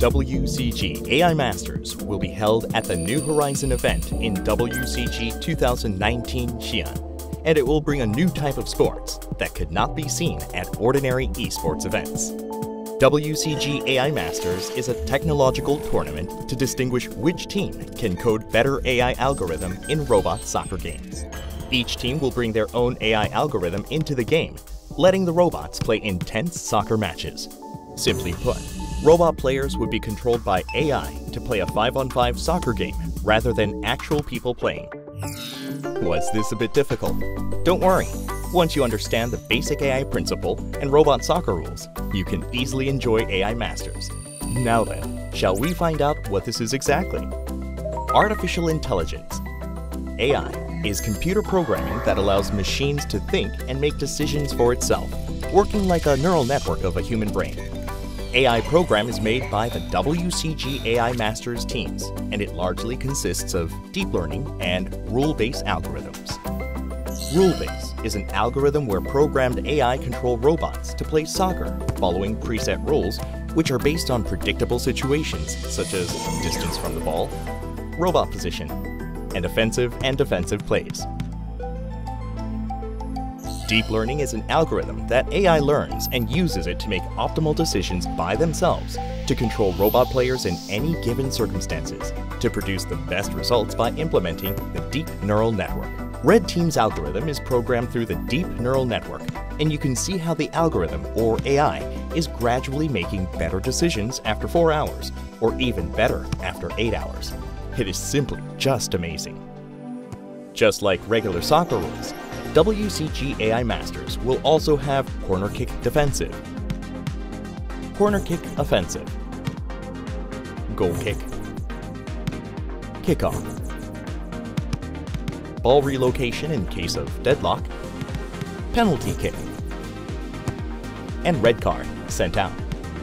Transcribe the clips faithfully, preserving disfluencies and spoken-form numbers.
W C G A I Masters will be held at the New Horizon event in W C G two thousand nineteen Xi'an, and it will bring a new type of sports that could not be seen at ordinary esports events. W C G A I Masters is a technological tournament to distinguish which team can code better A I algorithm in robot soccer games. Each team will bring their own A I algorithm into the game, letting the robots play intense soccer matches. Simply put, robot players would be controlled by A I to play a five on five soccer game rather than actual people playing. Was this a bit difficult? Don't worry. Once you understand the basic A I principle and robot soccer rules, you can easily enjoy A I Masters. Now then, shall we find out what this is exactly? Artificial intelligence. A I is computer programming that allows machines to think and make decisions for itself, working like a neural network of a human brain. A I program is made by the W C G A I Masters teams, and it largely consists of deep learning and rule-based algorithms. RULEBASE is an algorithm where programmed A I control robots to play soccer following preset rules, which are based on predictable situations such as distance from the ball, robot position, and offensive and defensive plays. Deep learning is an algorithm that A I learns and uses it to make optimal decisions by themselves to control robot players in any given circumstances to produce the best results by implementing the deep neural network. Red Team's algorithm is programmed through the deep neural network, and you can see how the algorithm, or A I, is gradually making better decisions after four hours, or even better after eight hours. It is simply just amazing. Just like regular soccer rules, W C G A I Masters will also have corner kick defensive, corner kick offensive, goal kick, kickoff, ball relocation in case of deadlock, penalty kick, and red card sent out.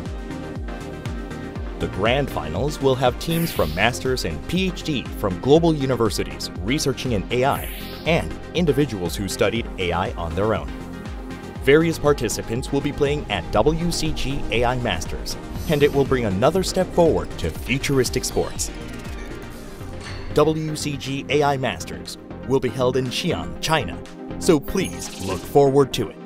The grand finals will have teams from Masters and P H D from global universities researching in A I and individuals who studied A I on their own. Various participants will be playing at W C G A I Masters, and it will bring another step forward to futuristic sports. W C G A I Masters will be held in Xi'an, China, so please look forward to it.